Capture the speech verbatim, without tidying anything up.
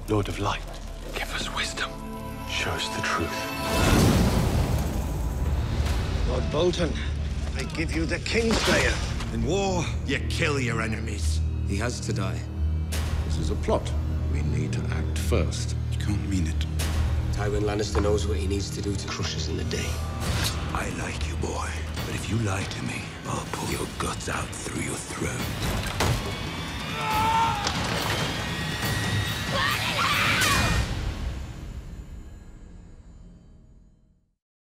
Lord of Light, give us wisdom. Show us the truth. Lord Bolton, I give you the Kingslayer. In war, you kill your enemies. He has to die. This is a plot. We need to act first. You can't mean it. Tywin Lannister knows what he needs to do to crush us in a day. I like you, boy. But if you lie to me, I'll pull your guts out through your throat.